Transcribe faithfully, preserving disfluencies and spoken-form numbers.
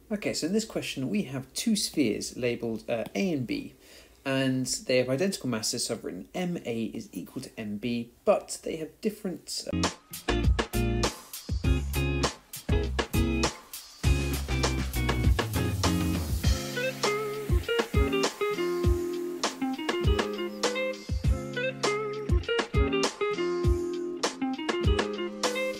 Okay, so in this question we have two spheres labelled uh, A and B, and they have identical masses, so I've written M A is equal to M B, but they have different... Uh